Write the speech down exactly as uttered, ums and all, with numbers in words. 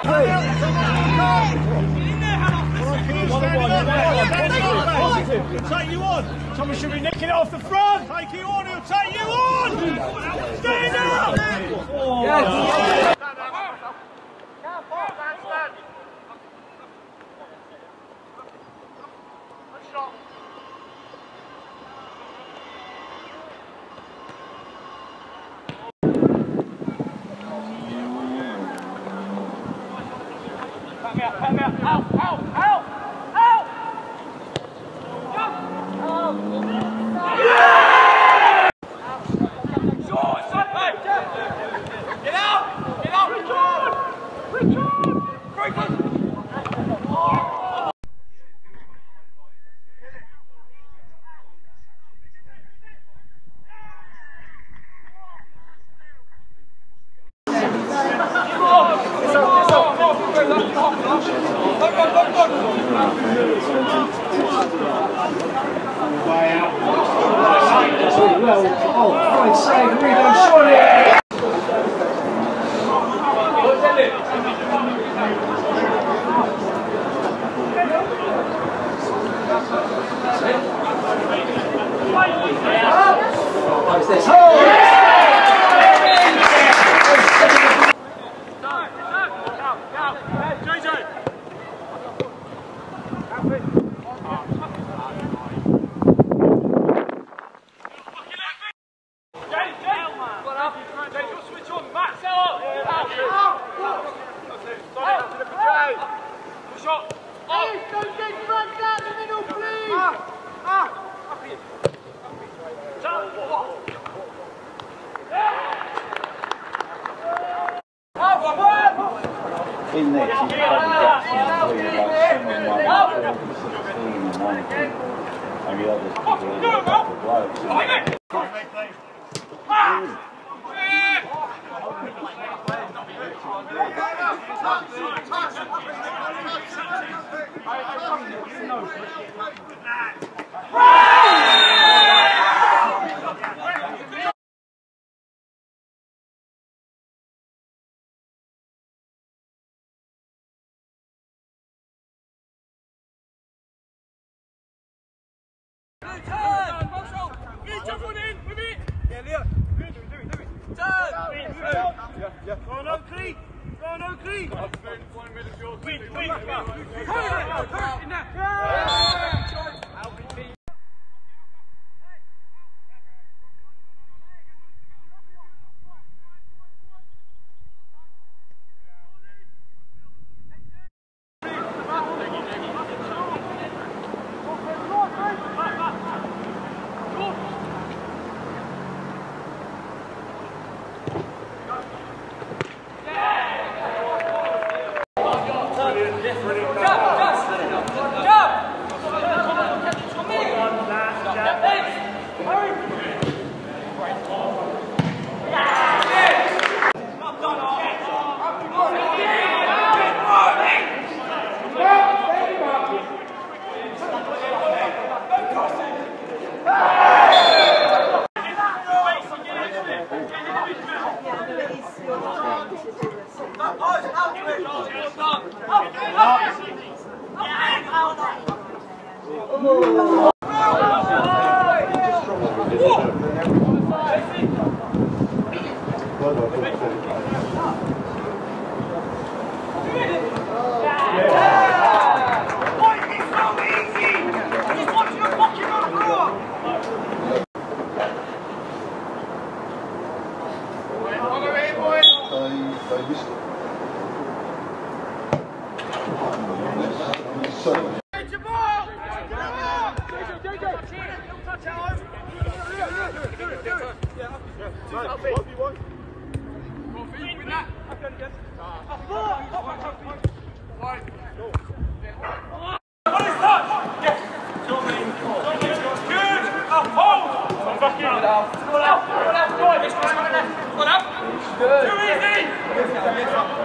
Take you on. Someone should be nicking it off the front. Take you on. He'll take you on. Stand up. Yes. Come out, come out, out, out, out, out! Jump! Yeah! Short, Sunday! Get out! Get out! Richard! Richard! Richard! Well, oh, right side, rebound, surely. What's this? Oh! In this, you probably get some clear, like some of them like sixteen and nineteen, and the others people are a couple of blokes. Go on, Oakley! Go on, Oakley! Win, win, Too easy!